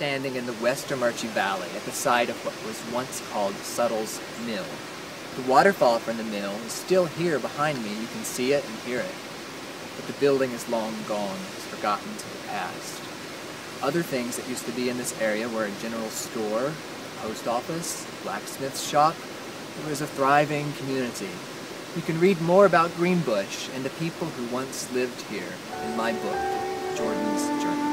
standing in the western Archie Valley at the site of what was once called Suttle's Mill. The waterfall from the mill is still here behind me. You can see it and hear it. But the building is long gone, it's forgotten to the past. Other things that used to be in this area were a general store, a post office, a blacksmith's shop. It was a thriving community. You can read more about Greenbush and the people who once lived here in my book, Jordan's Journey.